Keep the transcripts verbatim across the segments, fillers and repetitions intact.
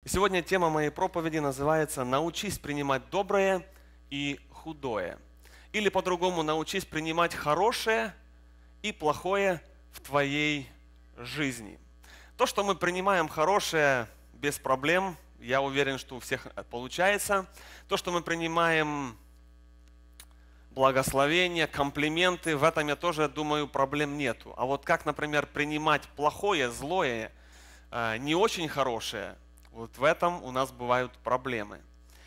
И сегодня тема моей проповеди называется «Научись принимать доброе и худое». Или по-другому «Научись принимать хорошее и плохое в твоей жизни». То, что мы принимаем хорошее без проблем, я уверен, что у всех получается. То, что мы принимаем благословения, комплименты, в этом я тоже думаю, проблем нету. А вот как, например, принимать плохое, злое, не очень хорошее, вот в этом у нас бывают проблемы.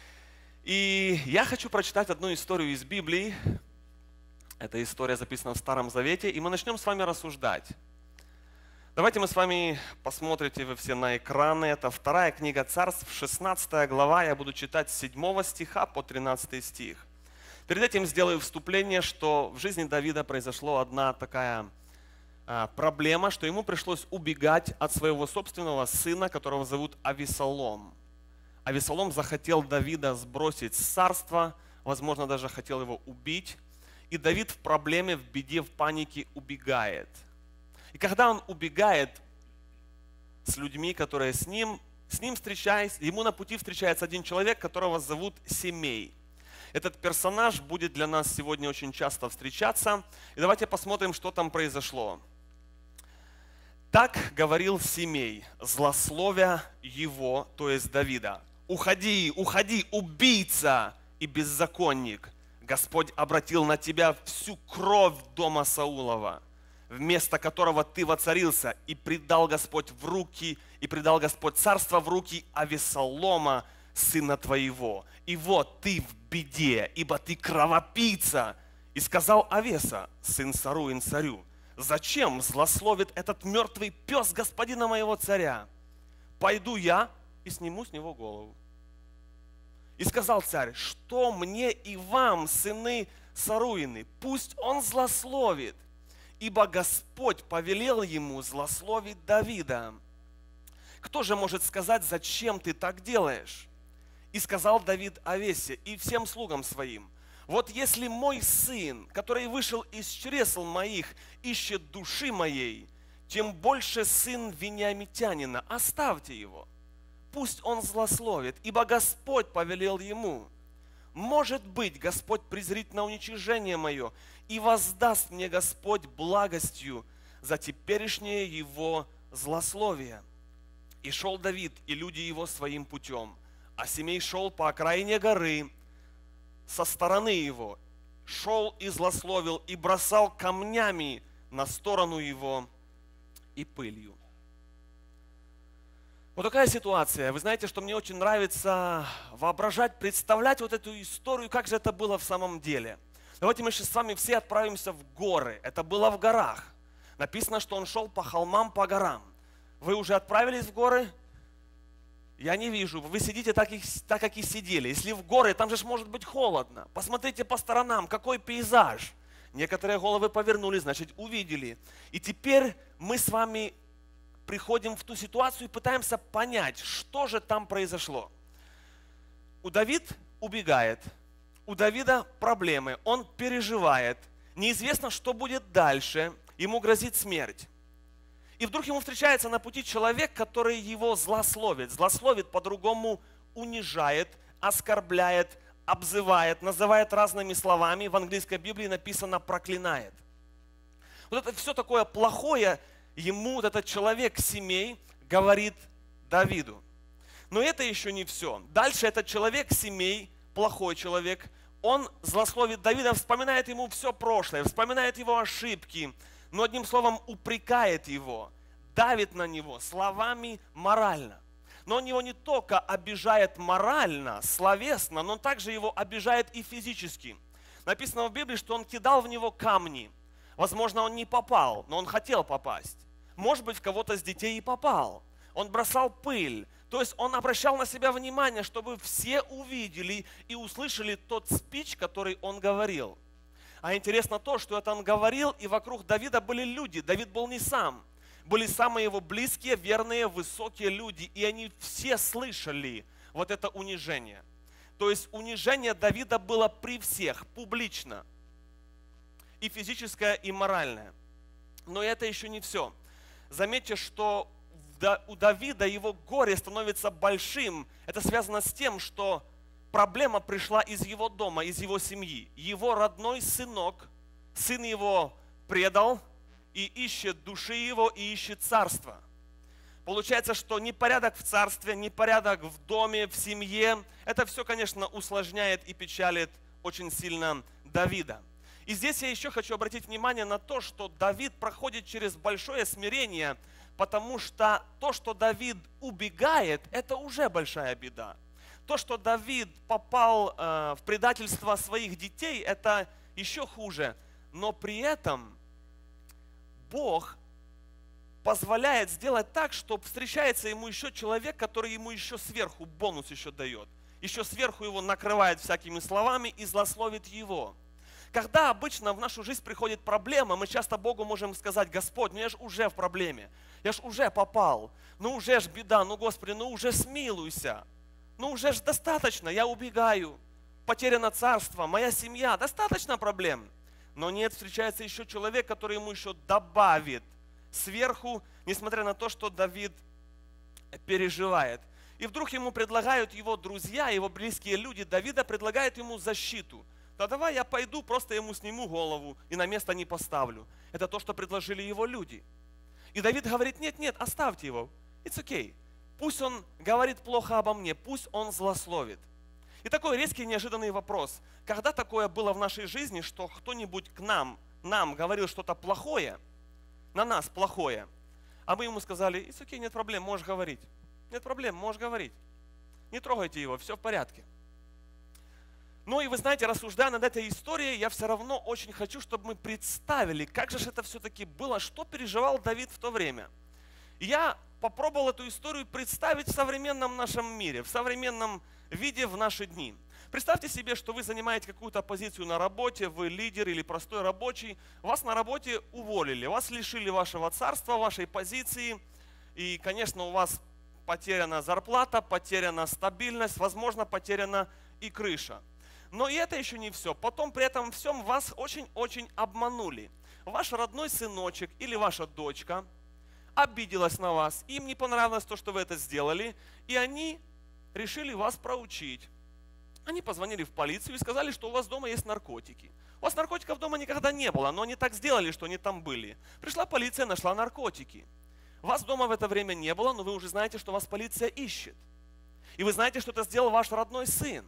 И я хочу прочитать одну историю из Библии. Эта история записана в Старом Завете, и мы начнем с вами рассуждать. Давайте мы с вами посмотрите вы все на экраны. Это вторая книга Царств, шестнадцатая глава. Я буду читать с седьмого стиха по тринадцатый стих. Перед этим сделаю вступление, что в жизни Давида произошла одна такая а, проблема, что ему пришлось убегать от своего собственного сына, которого зовут Авесолом. Авесолом захотел Давида сбросить с царства, возможно, даже хотел его убить. И Давид в проблеме, в беде, в панике убегает. И когда он убегает с людьми, которые с ним, с ним встречаясь, ему на пути встречается один человек, которого зовут Семей. Этот персонаж будет для нас сегодня очень часто встречаться. И давайте посмотрим, что там произошло. Так говорил Семей, злословя его, то есть Давида. «Уходи, уходи, убийца и беззаконник! Господь обратил на тебя всю кровь дома Саулова, вместо которого ты воцарился, и предал Господь в руки, и предал Господь царство в руки Авесолома, сына твоего. И вот ты в беде, ибо ты кровопийца». И сказал Авеса, сын Саруин, царю: «Зачем злословит этот мертвый пес господина моего царя? Пойду я и сниму с него голову». И сказал царь: «Что мне и вам, сыны Саруины? Пусть он злословит, ибо Господь повелел ему злословить Давида. Кто же может сказать, зачем ты так делаешь?» И сказал Давид Авесе и всем слугам своим: «Вот если мой сын, который вышел из чресл моих, ищет души моей, тем больше сын вениамитянина, оставьте его. Пусть он злословит, ибо Господь повелел ему. Может быть, Господь презрит на уничижение мое, и воздаст мне Господь благостью за теперешнее его злословие». И шел Давид и люди его своим путем, а Семей шел по окраине горы со стороны его, шел и злословил, и бросал камнями на сторону его и пылью. Вот такая ситуация. Вы знаете, что мне очень нравится воображать, представлять вот эту историю, как же это было в самом деле. Давайте мы сейчас с вами все отправимся в горы. Это было в горах. Написано, что он шел по холмам, по горам. Вы уже отправились в горы? Я не вижу. Вы сидите так, и, так, как и сидели. Если в горы, там же может быть холодно. Посмотрите по сторонам, какой пейзаж. Некоторые головы повернулись, значит, увидели. И теперь мы с вами приходим в ту ситуацию и пытаемся понять, что же там произошло. У Давид убегает. У Давида проблемы. Он переживает. Неизвестно, что будет дальше. Ему грозит смерть. И вдруг ему встречается на пути человек, который его злословит. Злословит по-другому, унижает, оскорбляет, обзывает, называет разными словами. В английской Библии написано «проклинает». Вот это все такое плохое ему вот этот человек Семей говорит Давиду. Но это еще не все. Дальше этот человек Семей, плохой человек, он злословит Давида, вспоминает ему все прошлое, вспоминает его ошибки, но одним словом упрекает его, давит на него словами морально. Но он его не только обижает морально, словесно, но он также его обижает и физически. Написано в Библии, что он кидал в него камни. Возможно, он не попал, но он хотел попасть. Может быть, в кого-то с детей и попал. Он бросал пыль. То есть он обращал на себя внимание, чтобы все увидели и услышали тот спич, который он говорил. А интересно то, что это он говорил, и вокруг Давида были люди. Давид был не сам. Были самые его близкие, верные, высокие люди. И они все слышали вот это унижение. То есть унижение Давида было при всех, публично. И физическое, и моральное. Но это еще не все. Заметьте, что у Давида его горе становится большим, это связано с тем, что проблема пришла из его дома, из его семьи. Его родной сынок, сын его предал и ищет души его, и ищет царство. Получается, что непорядок в царстве, непорядок в доме, в семье, это все, конечно, усложняет и печалит очень сильно Давида. И здесь я еще хочу обратить внимание на то, что Давид проходит через большое смирение, потому что то, что Давид убегает, это уже большая беда. То, что Давид попал э, в предательство своих детей, это еще хуже. Но при этом Бог позволяет сделать так, что встречается ему еще человек, который ему еще сверху бонус еще дает. Еще сверху его накрывает всякими словами и злословит его. Когда обычно в нашу жизнь приходит проблема, мы часто Богу можем сказать: Господь, ну я же уже в проблеме, я же уже попал, ну уже ж беда, ну Господи, ну уже смилуйся, ну уже ж достаточно, я убегаю, потеряно царство, моя семья, достаточно проблем. Но нет, встречается еще человек, который ему еще добавит сверху, несмотря на то, что Давид переживает. И вдруг ему предлагают его друзья, его близкие люди, Давида предлагают ему защиту. Да давай я пойду, просто ему сниму голову и на место не поставлю. Это то, что предложили его люди. И Давид говорит: нет, нет, оставьте его. It's okay. Пусть он говорит плохо обо мне, пусть он злословит. И такой резкий, неожиданный вопрос. Когда такое было в нашей жизни, что кто-нибудь к нам, нам говорил что-то плохое, на нас плохое, а мы ему сказали: it's okay, нет проблем, можешь говорить. Нет проблем, можешь говорить. Не трогайте его, все в порядке. Ну и вы знаете, рассуждая над этой историей, я все равно очень хочу, чтобы мы представили, как же это все-таки было, что переживал Давид в то время. И я попробовал эту историю представить в современном нашем мире, в современном виде в наши дни. Представьте себе, что вы занимаете какую-то позицию на работе, вы лидер или простой рабочий, вас на работе уволили, вас лишили вашего царства, вашей позиции, и, конечно, у вас потеряна зарплата, потеряна стабильность, возможно, потеряна и крыша. Но и это еще не все. Потом при этом всем вас очень-очень обманули. Ваш родной сыночек или ваша дочка обиделась на вас, им не понравилось то, что вы это сделали, и они решили вас проучить. Они позвонили в полицию и сказали, что у вас дома есть наркотики. У вас наркотиков дома никогда не было, но они так сделали, что они там были. Пришла полиция, нашла наркотики. Вас дома в это время не было, но вы уже знаете, что вас полиция ищет. И вы знаете, что это сделал ваш родной сын.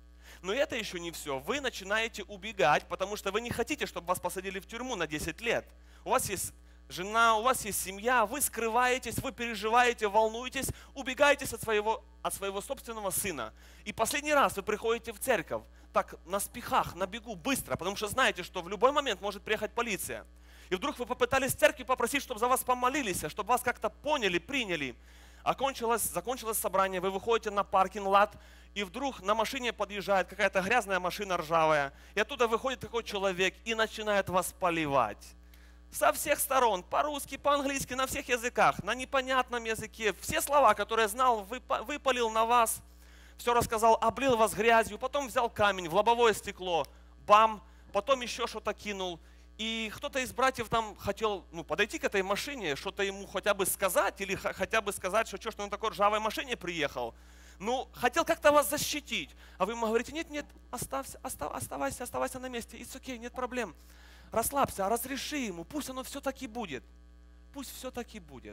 Но это еще не все. Вы начинаете убегать, потому что вы не хотите, чтобы вас посадили в тюрьму на десять лет. У вас есть жена, у вас есть семья, вы скрываетесь, вы переживаете, волнуетесь, убегаетесь от своего, от своего собственного сына. И последний раз вы приходите в церковь, так на спехах, на бегу, быстро, потому что знаете, что в любой момент может приехать полиция. И вдруг вы попытались в церкви попросить, чтобы за вас помолились, чтобы вас как-то поняли, приняли. Окончилось, закончилось собрание, вы выходите на паркинг-лот, и вдруг на машине подъезжает какая-то грязная машина ржавая, и оттуда выходит такой человек и начинает вас поливать. Со всех сторон, по-русски, по-английски, на всех языках, на непонятном языке. Все слова, которые знал, выпалил на вас, все рассказал, облил вас грязью, потом взял камень в лобовое стекло, бам, потом еще что-то кинул. И кто-то из братьев там хотел ну, подойти к этой машине, что-то ему хотя бы сказать, или хотя бы сказать, что что, что он на такой ржавой машине приехал. Ну, хотел как-то вас защитить. А вы ему говорите: нет, нет, оставься, остав, оставайся, оставайся на месте, it's okay, нет проблем. Расслабься, разреши ему, пусть оно все-таки будет. Пусть все-таки будет.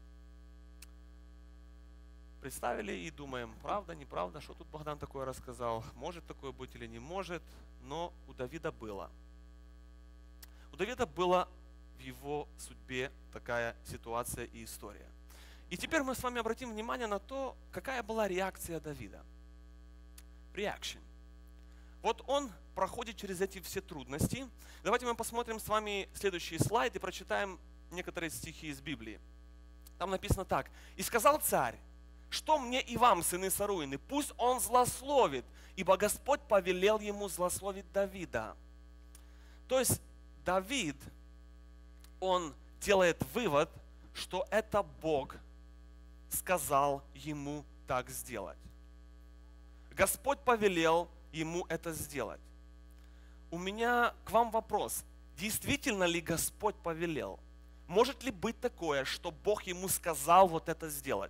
Представили и думаем: правда, неправда, что тут Богдан такое рассказал, может такое быть или не может, но у Давида было. У Давида была в его судьбе такая ситуация и история. И теперь мы с вами обратим внимание на то, какая была реакция Давида. Reaction. Вот он проходит через эти все трудности. Давайте мы посмотрим с вами следующий слайд и прочитаем некоторые стихи из Библии. Там написано так. «И сказал царь: что мне и вам, сыны Саруины, пусть он злословит, ибо Господь повелел ему злословить Давида». То есть Давид, он делает вывод, что это Бог сказал ему так сделать. Господь повелел ему это сделать. У меня к вам вопрос. Действительно ли Господь повелел? Может ли быть такое, что Бог ему сказал вот это сделать?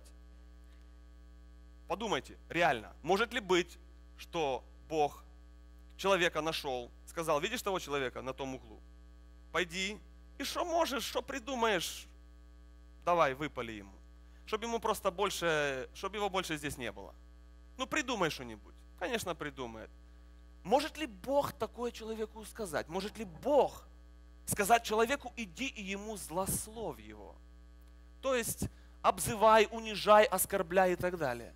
Подумайте, реально, может ли быть, что Бог человека нашел, сказал, видишь того человека на том углу? Пойди, и что можешь, что придумаешь, давай, выпали ему. Чтобы ему просто больше, чтобы его больше здесь не было. Ну, придумай что-нибудь. Конечно, придумает. Может ли Бог такое человеку сказать? Может ли Бог сказать человеку, иди и ему злословь его? То есть, обзывай, унижай, оскорбляй и так далее.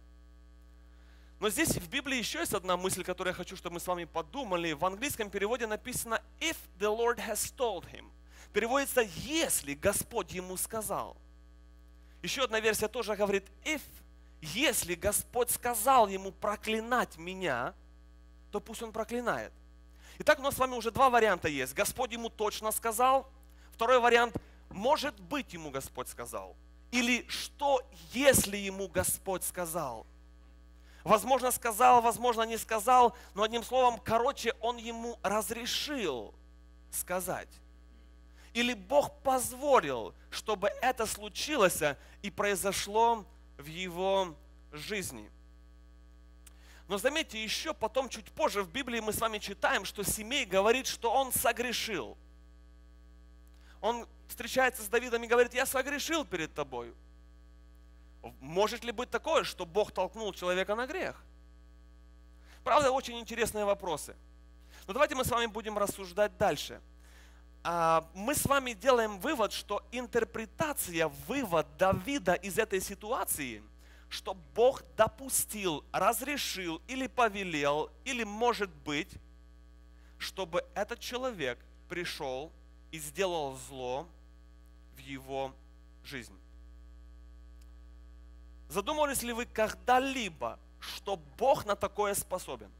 Но здесь в Библии еще есть одна мысль, которую я хочу, чтобы мы с вами подумали. В английском переводе написано «if the Lord has told him». Переводится «если Господь ему сказал». Еще одна версия тоже говорит «if». Если Господь сказал ему проклинать меня, то пусть он проклинает. Итак, у нас с вами уже два варианта есть. Господь ему точно сказал. Второй вариант – может быть ему Господь сказал. Или что, если ему Господь сказал? Возможно, сказал, возможно, не сказал, но одним словом, короче, он ему разрешил сказать. Или Бог позволил, чтобы это случилось и произошло в его жизни. Но заметьте, еще потом, чуть позже в Библии мы с вами читаем, что Семей говорит, что он согрешил. Он встречается с Давидом и говорит, я согрешил перед тобою. Может ли быть такое, что Бог толкнул человека на грех? Правда, очень интересные вопросы. Но давайте мы с вами будем рассуждать дальше. Мы с вами делаем вывод, что интерпретация, вывод Давида из этой ситуации, что Бог допустил, разрешил или повелел, или может быть, чтобы этот человек пришел и сделал зло в его жизнь. Задумывались ли вы когда-либо, что Бог на такое способен?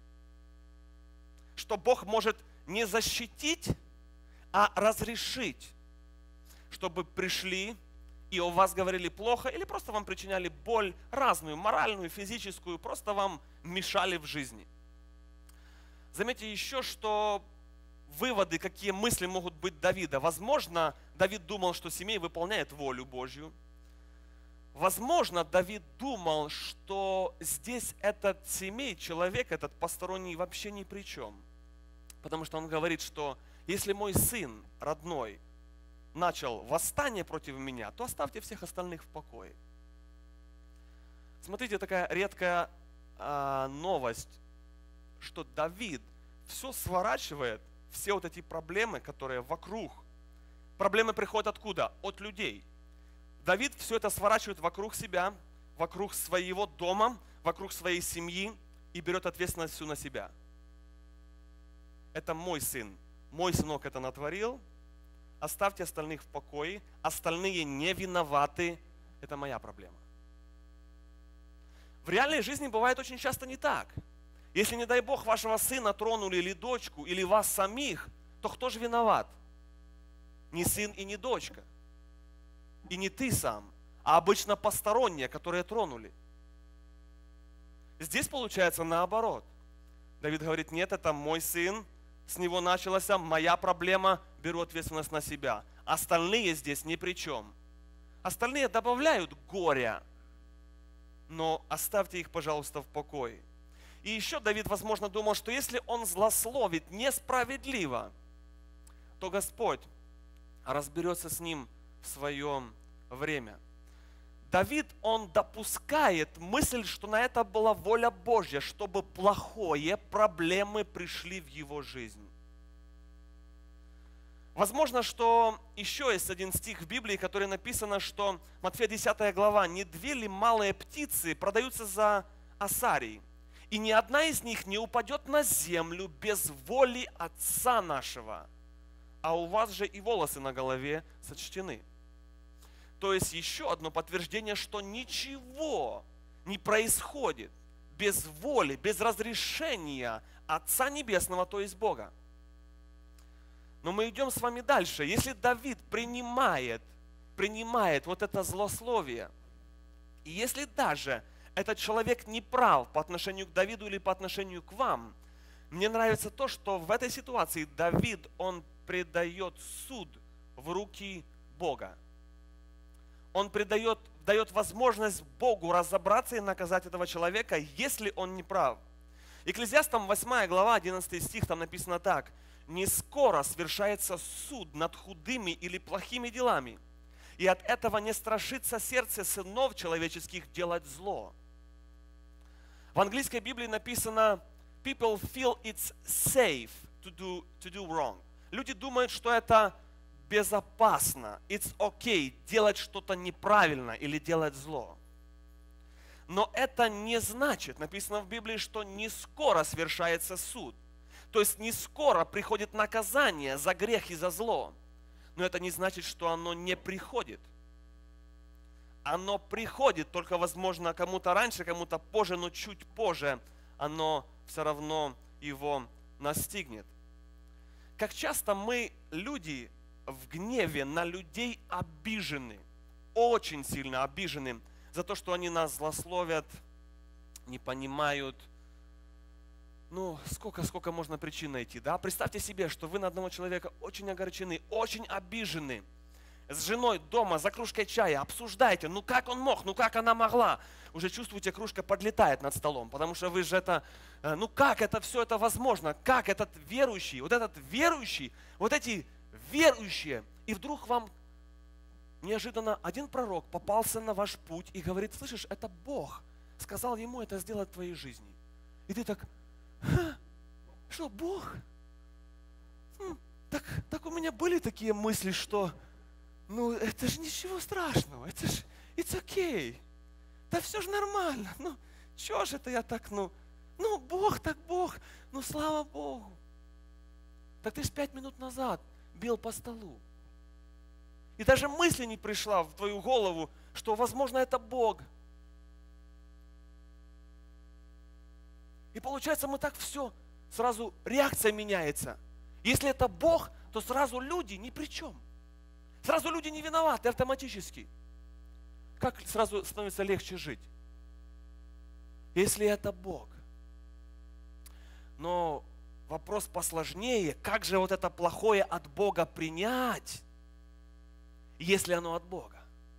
Что Бог может не защитить, а разрешить, чтобы пришли и о вас говорили плохо, или просто вам причиняли боль разную, моральную, физическую, просто вам мешали в жизни. Заметьте еще, что выводы, какие мысли могут быть Давида. Возможно, Давид думал, что Семей выполняет волю Божью. Возможно, Давид думал, что здесь этот Семей, человек, этот посторонний вообще ни при чем. Потому что он говорит, что если мой сын родной начал восстание против меня, то оставьте всех остальных в покое. Смотрите, такая редкая э, новость, что Давид все сворачивает, все вот эти проблемы, которые вокруг. Проблемы приходят откуда? От людей. Давид все это сворачивает вокруг себя, вокруг своего дома, вокруг своей семьи и берет ответственность всю на себя. Это мой сын, мой сынок это натворил, оставьте остальных в покое, остальные не виноваты, это моя проблема. В реальной жизни бывает очень часто не так. Если, не дай Бог, вашего сына тронули или дочку, или вас самих, то кто же виноват? Не сын и не дочка. И не ты сам, а обычно посторонние, которые тронули. Здесь получается наоборот. Давид говорит, нет, это мой сын, с него началась моя проблема, беру ответственность на себя. Остальные здесь ни при чем. Остальные добавляют горя, но оставьте их, пожалуйста, в покое. И еще Давид, возможно, думал, что если он злословит несправедливо, то Господь разберется с ним в свое время. Давид, он допускает мысль, что на это была воля Божья, чтобы плохое, проблемы пришли в его жизнь. Возможно, что еще есть один стих в Библии, который написано, что Матфея десятая глава, «Не две ли малые птицы продаются за осарий, и ни одна из них не упадет на землю без воли Отца нашего, а у вас же и волосы на голове сочтены». То есть еще одно подтверждение, что ничего не происходит без воли, без разрешения Отца Небесного, то есть Бога. Но мы идем с вами дальше. Если Давид принимает, принимает вот это злословие, и если даже этот человек не прав по отношению к Давиду или по отношению к вам, мне нравится то, что в этой ситуации Давид, он предает суд в руки Бога. Он придает, дает возможность Богу разобраться и наказать этого человека, если он не прав. Экклезиастам восьмая глава, одиннадцатый стих, там написано так. «Не скоро свершается суд над худыми или плохими делами, и от этого не страшится сердце сынов человеческих делать зло». В английской Библии написано «People feel it's safe to do, to do wrong». Люди думают, что это безопасно, it's okay, делать что-то неправильно или делать зло. Но это не значит, написано в Библии, что не скоро свершается суд. То есть не скоро приходит наказание за грех и за зло. Но это не значит, что оно не приходит. Оно приходит, только, возможно, кому-то раньше, кому-то позже, но чуть позже оно все равно его настигнет. Как часто мы, люди, в гневе на людей обижены, очень сильно обижены за то, что они нас злословят, не понимают. Ну, сколько, сколько можно причин найти, да? Представьте себе, что вы на одного человека очень огорчены, очень обижены. С женой дома за кружкой чая обсуждаете, ну как он мог, ну как она могла. Уже чувствуете, кружка подлетает над столом, потому что вы же это, ну как это все это возможно, как этот верующий, вот этот верующий, вот эти верующие, и вдруг вам неожиданно один пророк попался на ваш путь и говорит, слышишь, это Бог сказал ему это сделать в твоей жизни. И ты так, ха, что, Бог? Хм, так, так у меня были такие мысли, что, ну, это же ничего страшного, это же, it's okay, да все же нормально, ну, чего же это я так, ну, ну, Бог так Бог, ну, слава Богу. Так ты ж пять минут назад бил по столу. И даже мысли не пришла в твою голову, что, возможно, это Бог. И получается, мы так все, сразу реакция меняется. Если это Бог, то сразу люди ни при чем. Сразу люди не виноваты автоматически. Как сразу становится легче жить? Если это Бог. Но вопрос посложнее, как же вот это плохое от Бога принять, если оно от Бога?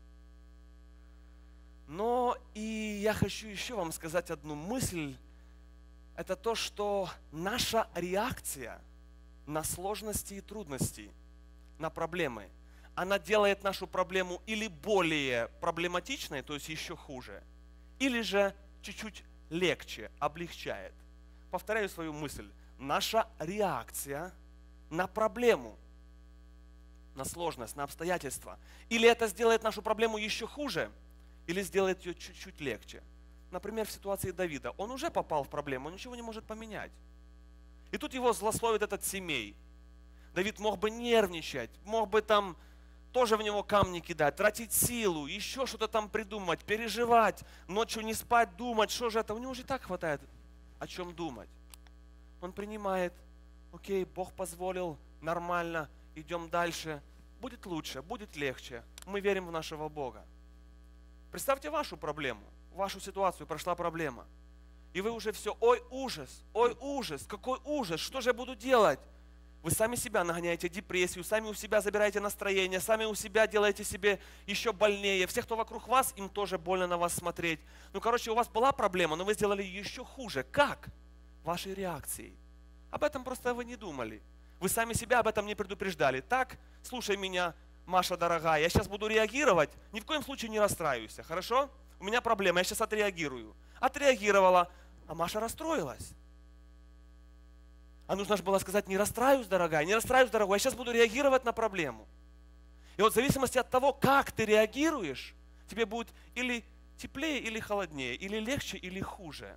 Но и я хочу еще вам сказать одну мысль. Это то, что наша реакция на сложности и трудности, на проблемы, она делает нашу проблему или более проблематичной, то есть еще хуже, или же чуть-чуть легче, облегчает. Повторяю свою мысль. Наша реакция на проблему, на сложность, на обстоятельства, или это сделает нашу проблему еще хуже, или сделает ее чуть-чуть легче. Например, в ситуации Давида. Он уже попал в проблему, он ничего не может поменять. И тут его злословит этот Семей. Давид мог бы нервничать, мог бы там тоже в него камни кидать, тратить силу, еще что-то там придумать, переживать, ночью не спать, думать, что же это. У него уже и так хватает о чем думать. Он принимает, окей, Бог позволил, нормально, идем дальше. Будет лучше, будет легче. Мы верим в нашего Бога. Представьте вашу проблему, вашу ситуацию, прошла проблема. И вы уже все, ой, ужас, ой, ужас, какой ужас, что же я буду делать? Вы сами себя нагоняете депрессию, сами у себя забираете настроение, сами у себя делаете себе еще больнее. Всех, кто вокруг вас, им тоже больно на вас смотреть. Ну, короче, у вас была проблема, но вы сделали еще хуже. Как? Вашей реакцией. Об этом просто вы не думали. Вы сами себя об этом не предупреждали. Так, слушай меня, Маша дорогая, я сейчас буду реагировать, ни в коем случае не расстраивайся, хорошо? У меня проблема, я сейчас отреагирую. Отреагировала, а Маша расстроилась. А нужно же было сказать, не расстраиваюсь, дорогая, не расстраиваюсь, дорогой, я сейчас буду реагировать на проблему. И вот в зависимости от того, как ты реагируешь, тебе будет или теплее, или холоднее, или легче, или хуже.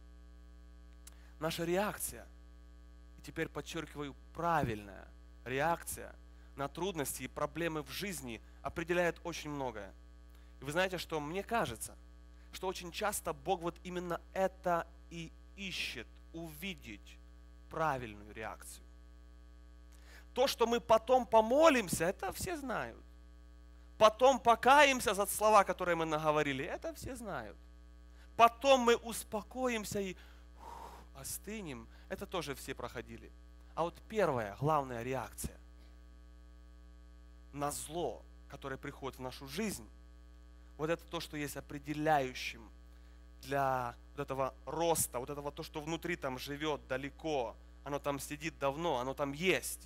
Наша реакция, и теперь подчеркиваю, правильная реакция на трудности и проблемы в жизни определяет очень многое. И вы знаете, что мне кажется, что очень часто Бог вот именно это и ищет, увидеть правильную реакцию. То, что мы потом помолимся, это все знают. Потом покаемся за слова, которые мы наговорили, это все знают. Потом мы успокоимся и ух, остынем, это тоже все проходили. А вот первая, главная реакция на зло, которые приходят в нашу жизнь, вот это то, что есть определяющим для вот этого роста, вот этого то, что внутри там живет далеко, оно там сидит давно, оно там есть.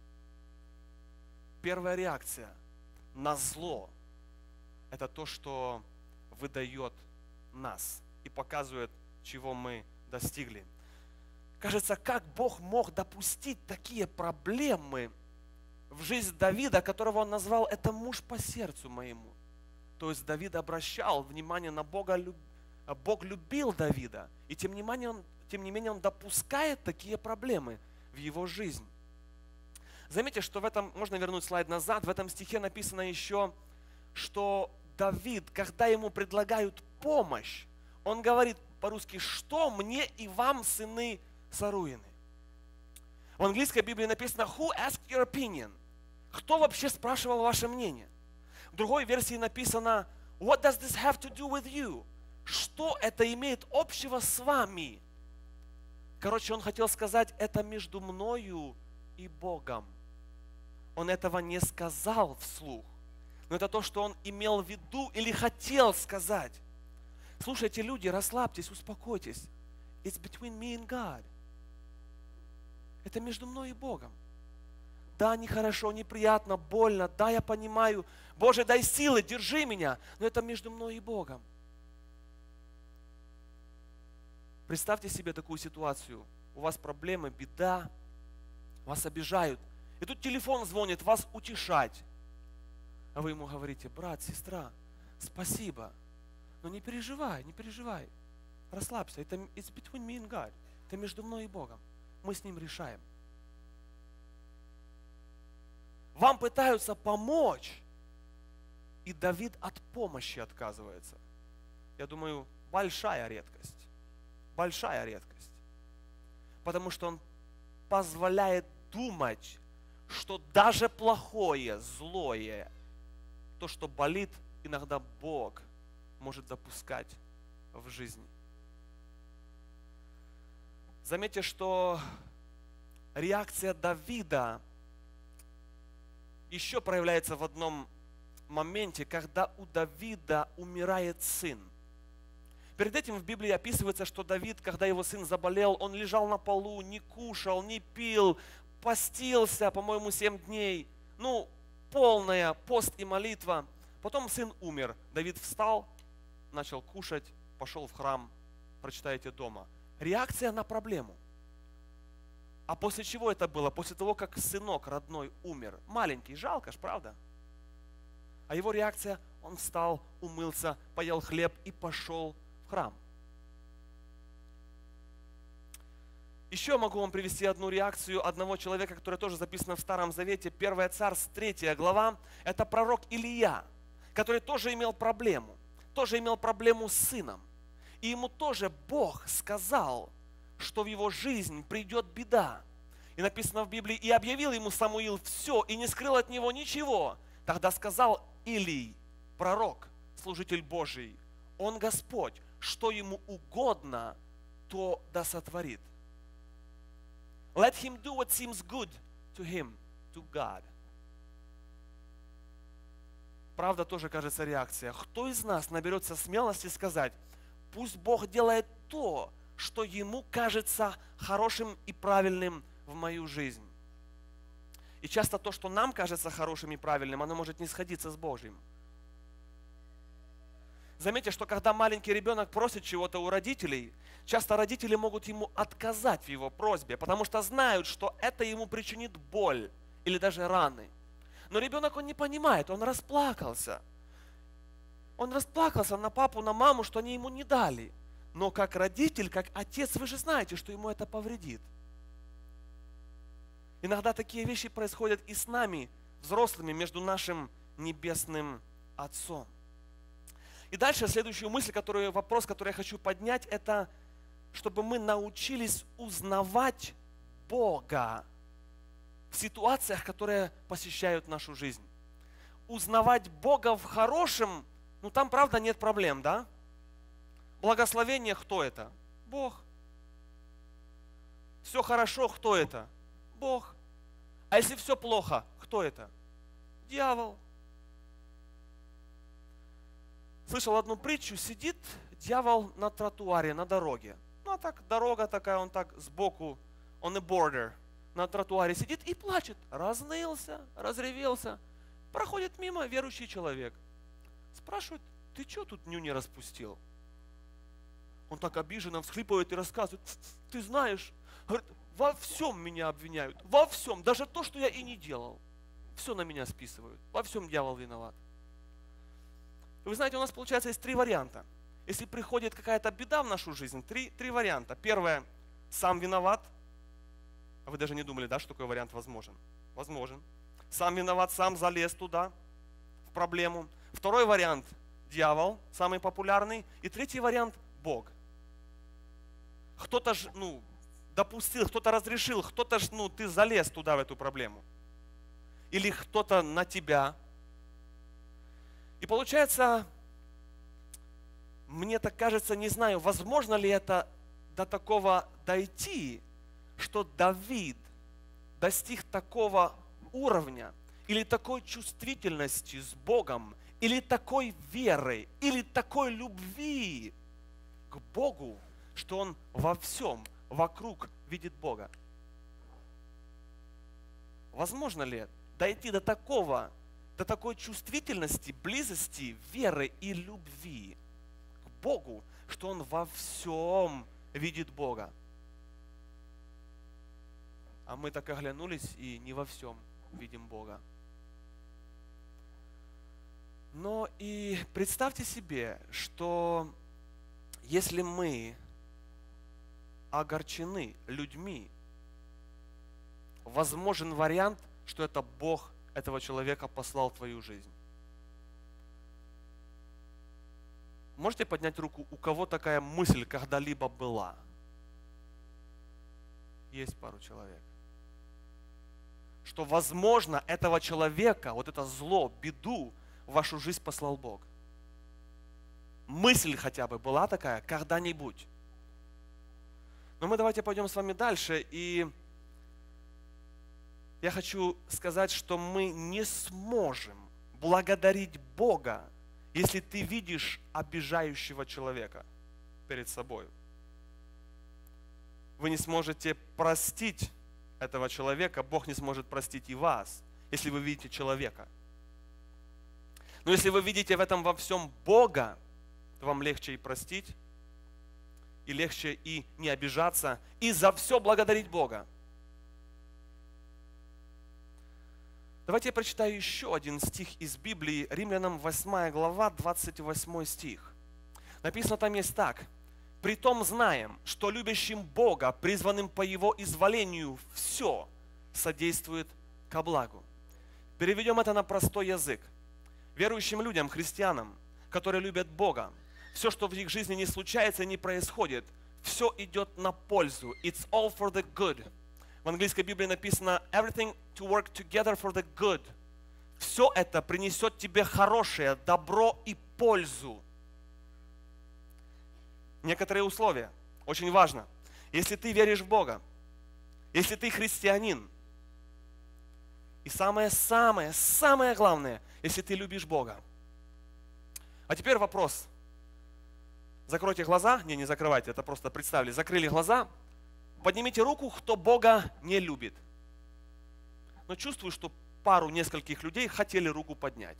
Первая реакция на зло – это то, что выдает нас и показывает, чего мы достигли. Кажется, как Бог мог допустить такие проблемы в жизнь Давида, которого он назвал «это муж по сердцу моему». То есть Давид обращал внимание на Бога, Бог любил Давида, и тем не менее он, тем не менее он допускает такие проблемы в его жизнь. Заметьте, что в этом, можно вернуть слайд назад, в этом стихе написано еще, что Давид, когда ему предлагают помощь, он говорит по-русски: «Что мне и вам, сыны Саруины?» В английской Библии написано «Who asked your opinion?» Кто вообще спрашивал ваше мнение? В другой версии написано «What does this have to do with you?» Что это имеет общего с вами? Короче, он хотел сказать, это между мною и Богом. Он этого не сказал вслух. Но это то, что он имел в виду или хотел сказать. Слушайте, люди, расслабьтесь, успокойтесь. It's between me and God. Это между мной и Богом. Да, нехорошо, неприятно, больно. Да, я понимаю. Боже, дай силы, держи меня. Но это между мной и Богом. Представьте себе такую ситуацию. У вас проблемы, беда, вас обижают. И тут телефон звонит, вас утешать. А вы ему говорите: брат, сестра, спасибо. Но не переживай, не переживай. Расслабься. Это it's between me and God. Это между мной и Богом. Мы с Ним решаем. Вам пытаются помочь, и Давид от помощи отказывается. Я думаю, большая редкость. Большая редкость. Потому что он позволяет думать, что даже плохое, злое, то, что болит, иногда Бог может допускать в жизни. Заметьте, что реакция Давида еще проявляется в одном моменте, когда у Давида умирает сын. Перед этим в Библии описывается, что Давид, когда его сын заболел, он лежал на полу, не кушал, не пил, постился, по-моему, семь дней. Ну, полная пост и молитва. Потом сын умер. Давид встал, начал кушать, пошел в храм. Прочитайте дома. Реакция на проблему. А после чего это было? После того, как сынок родной умер. Маленький, жалко ж, правда? А его реакция: он встал, умылся, поел хлеб и пошел в храм. Еще могу вам привести одну реакцию одного человека, которая тоже записана в Старом Завете, первое Царств, третья глава. Это пророк Илия, который тоже имел проблему. Тоже имел проблему с сыном. И ему тоже Бог сказал, что в его жизнь придет беда. И написано в Библии: и объявил ему Самуил все, и не скрыл от него ничего. Тогда сказал Илий, пророк, служитель Божий: он Господь, что ему угодно, то да сотворит. Let him do what seems good to him, to God. Правда, тоже, кажется, реакция. Кто из нас наберется смелости сказать: пусть Бог делает то, что ему кажется хорошим и правильным в мою жизнь. И часто то, что нам кажется хорошим и правильным, оно может не сходиться с Божьим. Заметьте, что когда маленький ребенок просит чего-то у родителей, часто родители могут ему отказать в его просьбе, потому что знают, что это ему причинит боль или даже раны. Но ребенок, он не понимает, он расплакался. Он расплакался на папу, на маму, что они ему не дали. Но как родитель, как отец, вы же знаете, что ему это повредит. Иногда такие вещи происходят и с нами, взрослыми, между нашим небесным Отцом. И дальше следующую мысль, которую, вопрос, который я хочу поднять, это чтобы мы научились узнавать Бога в ситуациях, которые посещают нашу жизнь. Узнавать Бога в хорошем, ну там правда нет проблем, да? Благословение, кто это? Бог. Все хорошо, кто это? Бог. А если все плохо, кто это? Дьявол. Слышал одну притчу, сидит дьявол на тротуаре, на дороге. Ну а так, дорога такая, он так сбоку, on the border, на тротуаре сидит и плачет. Разнылся, разревелся. Проходит мимо верующий человек. Спрашивает, ты что тут нюни распустил? Он так обиженно всхлипывает и рассказывает, ты знаешь, говорит, во всем меня обвиняют, во всем, даже то, что я и не делал. Все на меня списывают, во всем дьявол виноват. Вы знаете, у нас получается есть три варианта. Если приходит какая-то беда в нашу жизнь, три, три варианта. Первое, сам виноват. А вы даже не думали, да, что такой вариант возможен? Возможен. Сам виноват, сам залез туда, в проблему. Второй вариант, дьявол, самый популярный. И третий вариант, Бог. Кто-то ж, ну, допустил, кто-то разрешил, кто-то ж, ну, ты залез туда, в эту проблему. Или кто-то на тебя. И получается, мне так кажется, не знаю, возможно ли это до такого дойти, что Давид достиг такого уровня, или такой чувствительности с Богом, или такой веры, или такой любви к Богу, что он во всем вокруг видит Бога. Возможно ли дойти до такого, до такой чувствительности, близости, веры и любви к Богу, что он во всем видит Бога? А мы так оглянулись и не во всем видим Бога. Но и представьте себе, что если мы огорчены людьми, возможен вариант, что это Бог этого человека послал в твою жизнь. Можете поднять руку, у кого такая мысль когда-либо была? Есть пару человек. Что, возможно, этого человека, вот это зло, беду в вашу жизнь послал Бог. Мысль хотя бы была такая когда-нибудь. Но мы давайте пойдем с вами дальше. И я хочу сказать, что мы не сможем благодарить Бога, если ты видишь обижающего человека перед собой. Вы не сможете простить этого человека, Бог не сможет простить и вас, если вы видите человека. Но если вы видите в этом во всем Бога, то вам легче и простить, и легче и не обижаться, и за все благодарить Бога. Давайте я прочитаю еще один стих из Библии, Римлянам восьмая глава, двадцать восьмой стих. Написано там есть так. «Притом знаем, что любящим Бога, призванным по Его изволению, все содействует ко благу». Переведем это на простой язык. Верующим людям, христианам, которые любят Бога, все, что в их жизни не случается и не происходит, все идет на пользу. It's all for the good. В английской Библии написано everything to work together for the good. Все это принесет тебе хорошее, добро и пользу. Некоторые условия. Очень важно. Если ты веришь в Бога, если ты христианин, и самое-самое, самое главное, если ты любишь Бога. А теперь вопрос. Закройте глаза. Не, не закрывайте, это просто представили. Закрыли глаза. Поднимите руку, кто Бога не любит. Но чувствую, что пару нескольких людей хотели руку поднять.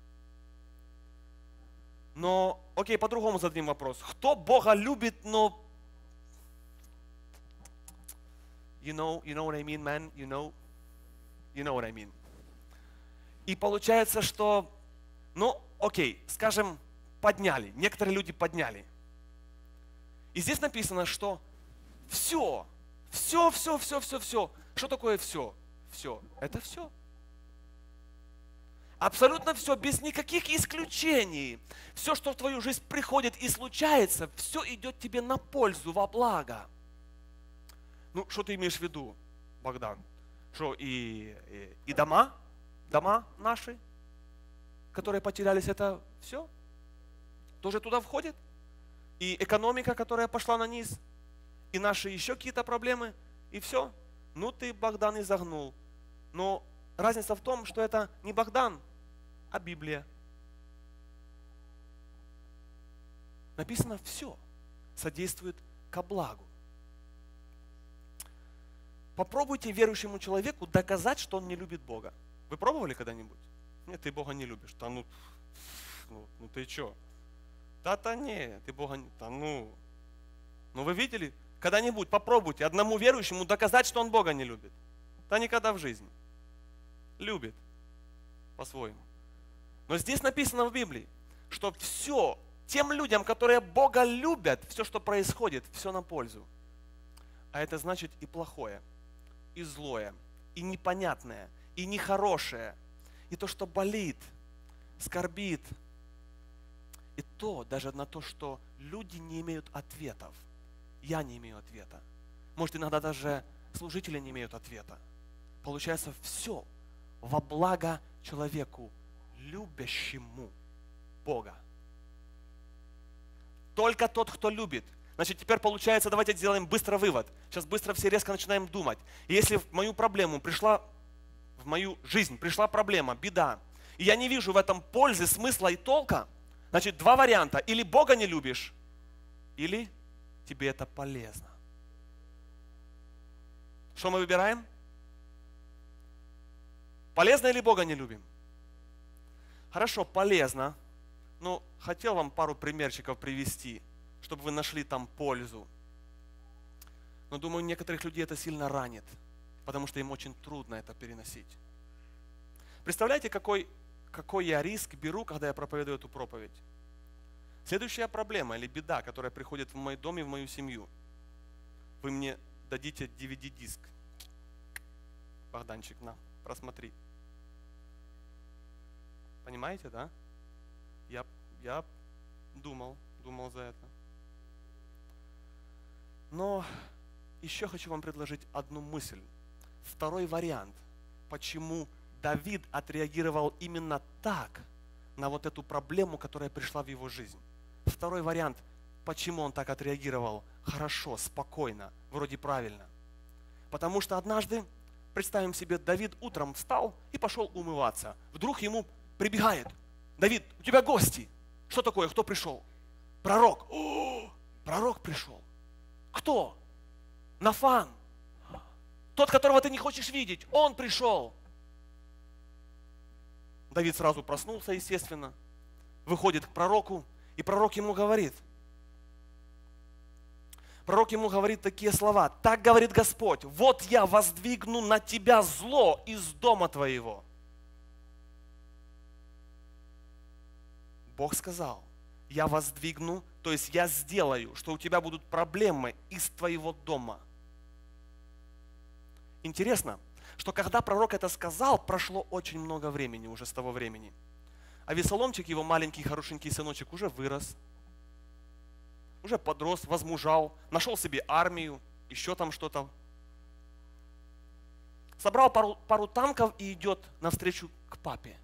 Но, окей, по-другому зададим вопрос. Кто Бога любит, но... You know, you know what I mean, man? You know? You know what I mean? И получается, что, ну, окей, скажем, подняли. Некоторые люди подняли. И здесь написано, что все, все, все, все, все, все. Что такое все? Все. Это все. Абсолютно все, без никаких исключений. Все, что в твою жизнь приходит и случается, все идет тебе на пользу, во благо. Ну, что ты имеешь в виду, Богдан? Что, и, и, и дома, дома наши, которые потерялись, это все? Тоже туда входит? И экономика, которая пошла на низ? И наши еще какие-то проблемы? И все? Ну, ты, Богдан, изогнул. Но разница в том, что это не Богдан, а Библия. Написано, все содействует ко благу. Попробуйте верующему человеку доказать, что он не любит Бога. Вы пробовали когда-нибудь? Нет, ты Бога не любишь. Да ну, ну, ну ты что? Да-то не, ты Бога не... Да ну. Ну вы видели? Когда-нибудь попробуйте одному верующему доказать, что он Бога не любит. Да никогда в жизни. Любит по-своему. Но здесь написано в Библии, что все, тем людям, которые Бога любят, все, что происходит, все на пользу. А это значит и плохое, и злое, и непонятное, и нехорошее, и то, что болит, скорбит, и то, даже на то, что люди не имеют ответов. Я не имею ответа. Может, иногда даже служители не имеют ответа. Получается, все во благо человеку, любящему Бога. Только тот, кто любит. Значит, теперь получается, давайте сделаем быстро вывод. Сейчас быстро все резко начинаем думать. И если в мою проблему пришла, в мою жизнь пришла проблема, беда, и я не вижу в этом пользы, смысла и толка, значит, два варианта. Или Бога не любишь, или тебе это полезно. Что мы выбираем? Полезно или Бога не любим? Хорошо, полезно. Ну, хотел вам пару примерчиков привести, чтобы вы нашли там пользу. Но думаю, некоторых людей это сильно ранит, потому что им очень трудно это переносить. Представляете, какой, какой я риск беру, когда я проповедую эту проповедь? Следующая проблема или беда, которая приходит в мой дом и в мою семью. Вы мне дадите ди ви ди-диск. Богданчик, на, просмотри. Понимаете, да? Я, я думал, думал за это. Но еще хочу вам предложить одну мысль. Второй вариант. Почему Давид отреагировал именно так на вот эту проблему, которая пришла в его жизнь. Второй вариант. Почему он так отреагировал? Хорошо, спокойно, вроде правильно. Потому что однажды, представим себе, Давид утром встал и пошел умываться. Вдруг ему прибегает: Давид, у тебя гости. Что такое? Кто пришел? Пророк. О, пророк пришел. Кто? Нафан. Тот, которого ты не хочешь видеть. Он пришел. Давид сразу проснулся, естественно. Выходит к пророку. И пророк ему говорит. Пророк ему говорит такие слова. Так говорит Господь. Вот я воздвигну на тебя зло из дома твоего. Бог сказал, я воздвигну, то есть я сделаю, что у тебя будут проблемы из твоего дома. Интересно, что когда пророк это сказал, прошло очень много времени уже с того времени. А Весоломчик, его маленький хорошенький сыночек, уже вырос, уже подрос, возмужал, нашел себе армию, еще там что-то. Собрал пару, пару танков и идет навстречу к папе.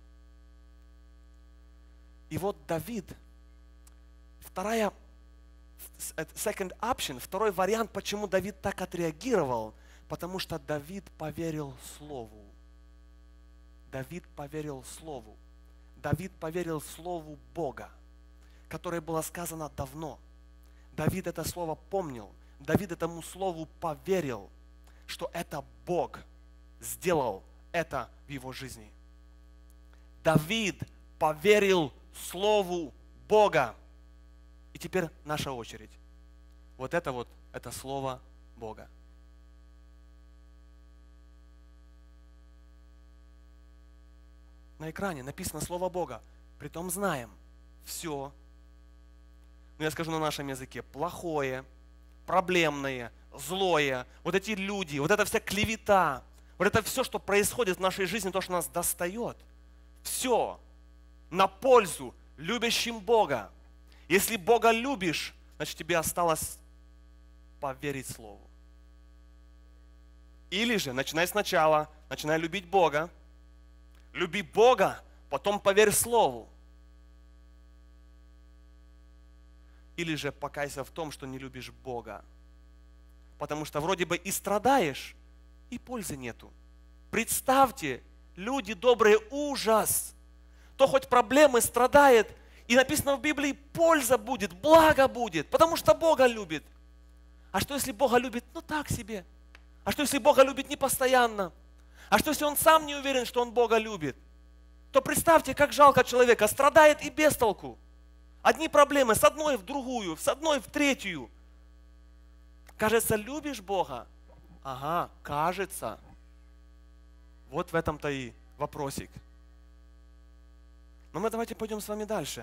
И вот Давид, вторая, second option, второй вариант, почему Давид так отреагировал, потому что Давид поверил Слову. Давид поверил Слову. Давид поверил Слову Бога, которое было сказано давно. Давид это слово помнил. Давид этому слову поверил, что это Бог сделал это в его жизни. Давид поверил Слову Бога. И теперь наша очередь. Вот это вот, это Слово Бога. На экране написано Слово Бога. Притом знаем все. Ну, я скажу на нашем языке. Плохое, проблемное, злое. Вот эти люди, вот эта вся клевета. Вот это все, что происходит в нашей жизни, то, что нас достает. Все на пользу любящим Бога. Если Бога любишь, значит тебе осталось поверить Слову. Или же начинай сначала, начинай любить Бога. Люби Бога, потом поверь Слову. Или же покайся в том, что не любишь Бога. Потому что вроде бы и страдаешь, и пользы нету. Представьте, люди добрые, ужас. То хоть проблемы страдает, И написано в Библии, польза будет, благо будет, потому что Бога любит. А что если Бога любит, ну так себе? А что если Бога любит не постоянно? А что если он сам не уверен, что он Бога любит? То представьте, как жалко человека, страдает и без толку. Одни проблемы с одной в другую, с одной в третью. Кажется, любишь Бога? Ага, кажется. Вот в этом-то и вопросик. Но мы давайте пойдем с вами дальше.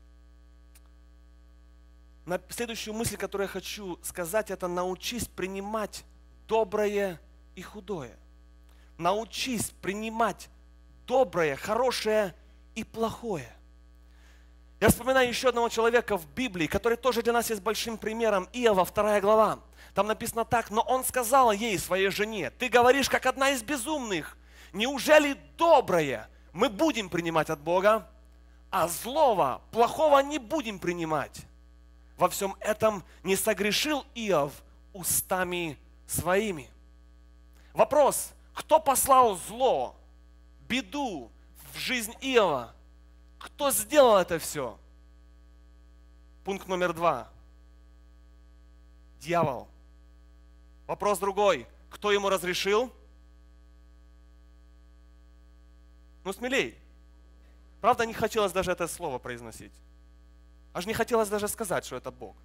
На следующую мысль, которую я хочу сказать, это научись принимать доброе и худое. Научись принимать доброе, хорошее и плохое. Я вспоминаю еще одного человека в Библии, который тоже для нас есть большим примером. Иова, вторая глава. Там написано так: но он сказал ей, своей жене: ты говоришь, как одна из безумных. Неужели доброе мы будем принимать от Бога, а злого, плохого не будем принимать? Во всем этом не согрешил Иов устами своими. Вопрос: кто послал зло, беду в жизнь Иова? Кто сделал это все? Пункт номер два. Дьявол. Вопрос другой. Кто ему разрешил? Ну, смелей. Правда, не хотелось даже это слово произносить. Аж не хотелось даже сказать, что это Бог.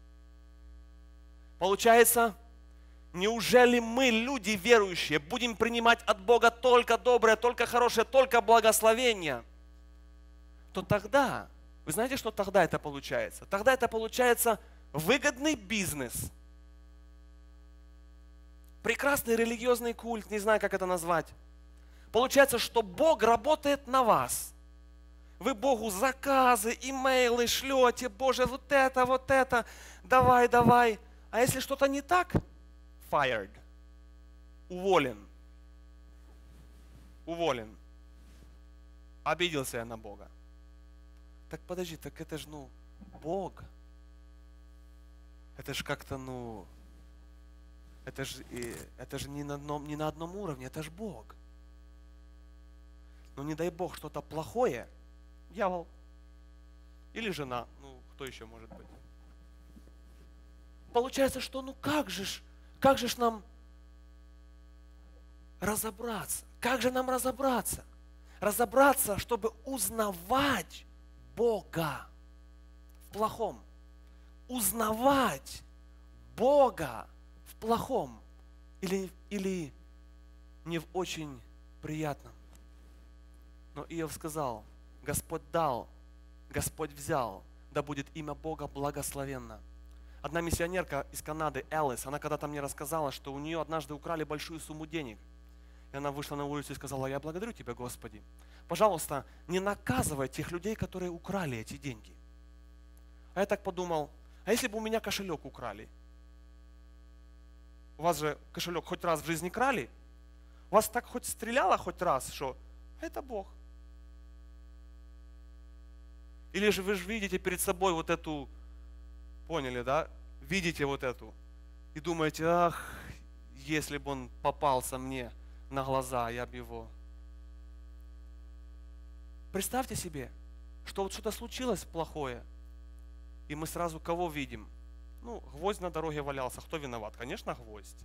Получается, неужели мы, люди верующие, будем принимать от Бога только доброе, только хорошее, только благословение? То тогда, вы знаете, что тогда это получается? Тогда это получается выгодный бизнес. Прекрасный религиозный культ, не знаю, как это назвать. Получается, что Бог работает на вас. Вы Богу заказы, имейлы шлете: Боже, вот это, вот это, давай, давай. А если что-то не так, fired, уволен, уволен. Обиделся я на Бога. Так подожди, так это же, ну, Бог. Это же как-то, ну, это же, это же не на одном, не на одном уровне, это же Бог. Но не дай Бог что-то плохое, дьявол. Или жена, ну, кто еще может быть? Получается, что ну как же ж, как же ж нам разобраться? Как же нам разобраться? Разобраться, чтобы узнавать Бога в плохом. Узнавать Бога в плохом. Или, или не в очень приятном. Но Иов сказал: Господь дал, Господь взял, да будет имя Бога благословенно. Одна миссионерка из Канады, Элис, она когда-то мне рассказала, что у нее однажды украли большую сумму денег. И она вышла на улицу и сказала: я благодарю Тебя, Господи. Пожалуйста, не наказывай тех людей, которые украли эти деньги. А я так подумал: а если бы у меня кошелек украли? У вас же кошелек хоть раз в жизни крали? У вас так хоть стреляло хоть раз, что это Бог? Или же вы же видите перед собой вот эту, поняли, да? Видите вот эту и думаете: ах, если бы он попался мне на глаза, я бы его... Представьте себе, что вот что-то случилось плохое, и мы сразу кого видим? Ну, гвоздь на дороге валялся. Кто виноват? Конечно, гвоздь.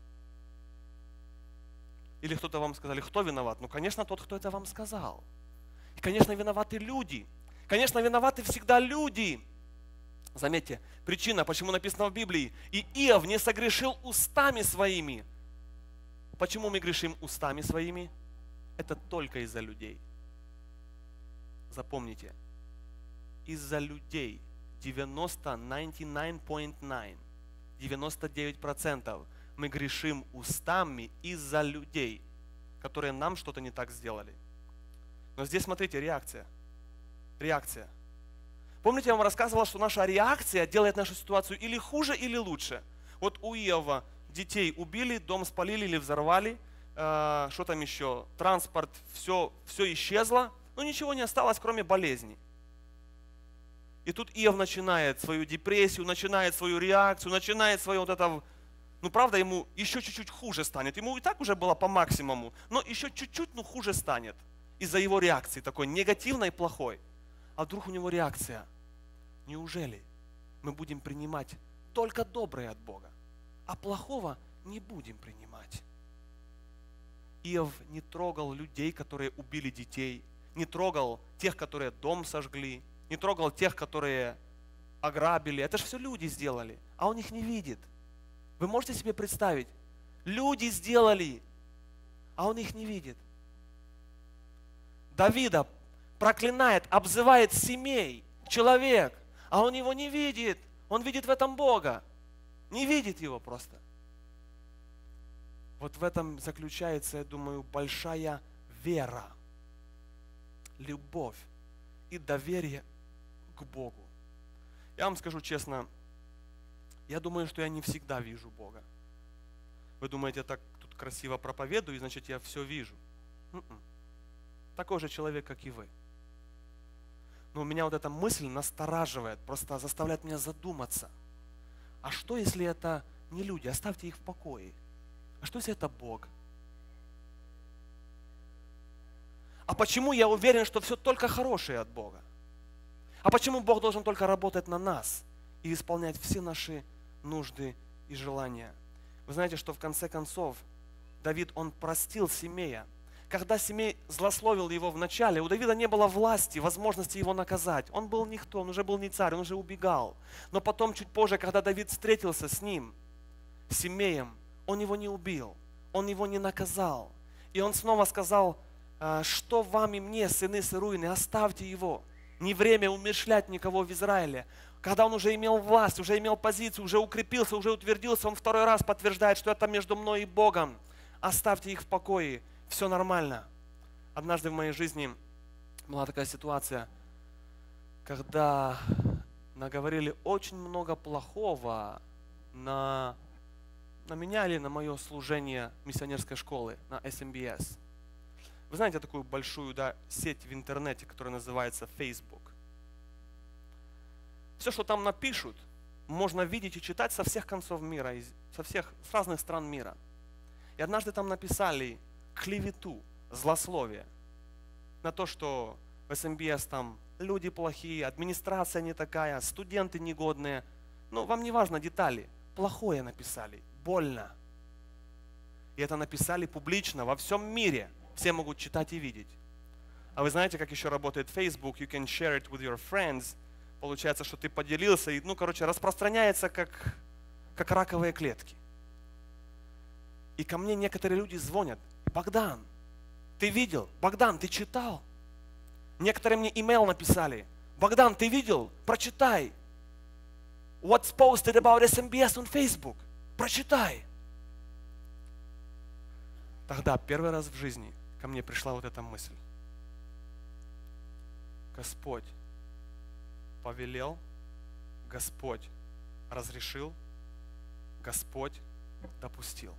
Или кто-то вам сказали: кто виноват? Ну, конечно, тот, кто это вам сказал. И, конечно, виноваты люди. Конечно, виноваты всегда люди. Заметьте, причина, почему написано в Библии: и Иов не согрешил устами своими. Почему мы грешим устами своими? Это только из-за людей. Запомните, из-за людей. девяносто, девяносто девять, девяносто девять процентов мы грешим устами из-за людей, которые нам что-то не так сделали. Но здесь, смотрите, реакция. Реакция. Помните, я вам рассказывал, что наша реакция делает нашу ситуацию или хуже, или лучше. Вот у Иова детей убили, дом спалили или взорвали, э, что там еще, транспорт, все, все исчезло, но ничего не осталось, кроме болезни. И тут Иов начинает свою депрессию, начинает свою реакцию, начинает свое вот это... Ну, правда, ему еще чуть-чуть хуже станет. Ему и так уже было по максимуму, но еще чуть-чуть, ну, хуже станет из-за его реакции такой негативной и плохой. А вдруг у него реакция? Неужели мы будем принимать только доброе от Бога, а плохого не будем принимать? Иов не трогал людей, которые убили детей, не трогал тех, которые дом сожгли, не трогал тех, которые ограбили. Это же все люди сделали, а он их не видит. Вы можете себе представить? Люди сделали, а он их не видит. Давида проклинает, обзывает семей, человек, а он его не видит. Он видит в этом Бога. Не видит его просто. Вот в этом заключается, я думаю, большая вера, любовь и доверие к Богу. Я вам скажу честно, я думаю, что я не всегда вижу Бога. Вы думаете, я так тут красиво проповедую, и значит я все вижу. М-м. Такой же человек, как и вы. Но у меня вот эта мысль настораживает, просто заставляет меня задуматься. А что, если это не люди? Оставьте их в покое. А что, если это Бог? А почему я уверен, что все только хорошее от Бога? А почему Бог должен только работать на нас и исполнять все наши нужды и желания? Вы знаете, что в конце концов Давид, он простил Семея. Когда Семей злословил его в начале, у Давида не было власти, возможности его наказать. Он был никто, он уже был не царь, он уже убегал. Но потом, чуть позже, когда Давид встретился с ним, с Семеем, он его не убил, он его не наказал. И он снова сказал, что вам и мне, сыны Серуины, оставьте его. Не время умерщвлять никого в Израиле. Когда он уже имел власть, уже имел позицию, уже укрепился, уже утвердился, он второй раз подтверждает, что это между мной и Богом. Оставьте их в покое, все нормально. Однажды в моей жизни была такая ситуация, когда наговорили очень много плохого на, на меня или на мое служение миссионерской школы, на эс эм би эс. Вы знаете такую большую, да, сеть в интернете, которая называется Facebook? Все, что там напишут, можно видеть и читать со всех концов мира, со всех, с разных стран мира. И однажды там написали клевету, злословие на то, что в эс эм би эс там люди плохие, администрация не такая, студенты негодные. Ну, вам не важно детали. Плохое написали, больно. И это написали публично во всем мире. Все могут читать и видеть. А вы знаете, как еще работает Facebook? You can share it with your friends. Получается, что ты поделился, и, ну, короче, распространяется, как, как раковые клетки. И ко мне некоторые люди звонят. Богдан, ты видел? Богдан, ты читал? Некоторые мне имейл написали. Богдан, ты видел? Прочитай. What's posted about эс эм би эс on Facebook? Прочитай. Тогда первый раз в жизни ко мне пришла вот эта мысль. Господь повелел, Господь разрешил, Господь допустил.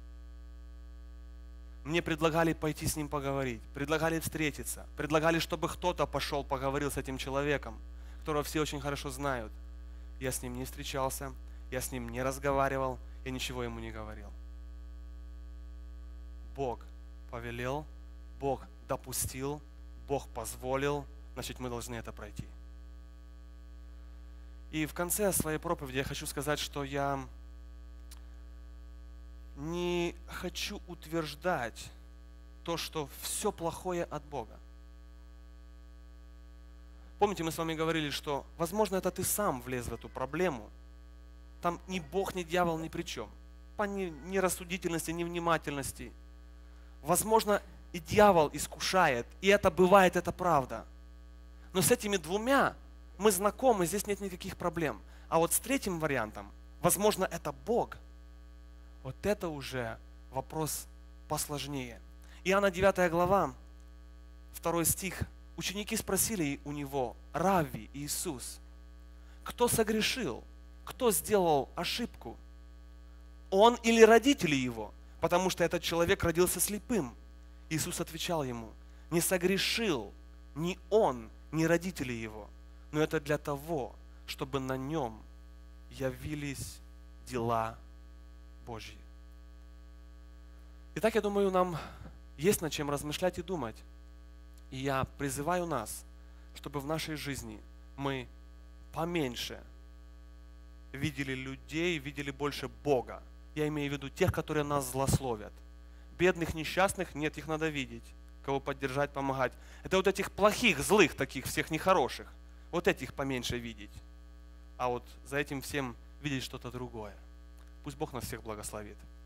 Мне предлагали пойти с ним поговорить, предлагали встретиться, предлагали, чтобы кто-то пошел, поговорил с этим человеком, которого все очень хорошо знают. Я с ним не встречался, я с ним не разговаривал, я ничего ему не говорил. Бог повелел, Бог допустил, Бог позволил, значит, мы должны это пройти. И в конце своей проповеди я хочу сказать, что я не хочу утверждать то, что все плохое от Бога. Помните, мы с вами говорили, что, возможно, это ты сам влез в эту проблему. Там ни Бог, ни дьявол ни при чем. По нерассудительности, невнимательности. Возможно, и дьявол искушает, и это бывает, это правда. Но с этими двумя мы знакомы, здесь нет никаких проблем. А вот с третьим вариантом, возможно, это Бог. Вот это уже вопрос посложнее. Иоанна девятая глава, второй стих. Ученики спросили у него, Равви, Иисус, кто согрешил, кто сделал ошибку? Он или родители его? Потому что этот человек родился слепым. Иисус отвечал ему, не согрешил ни он, ни родители его, но это для того, чтобы на нем явились дела Божьи. Итак, я думаю, нам есть над чем размышлять и думать. И я призываю нас чтобы в нашей жизни мы поменьше видели людей, видели больше Бога. Я имею в виду тех, которые нас злословят. Бедных, несчастных, нет, их надо видеть. Кого поддержать, помогать. Это вот этих плохих, злых таких, всех нехороших. Вот этих поменьше видеть. А вот за этим всем видеть что-то другое. Пусть Бог нас всех благословит.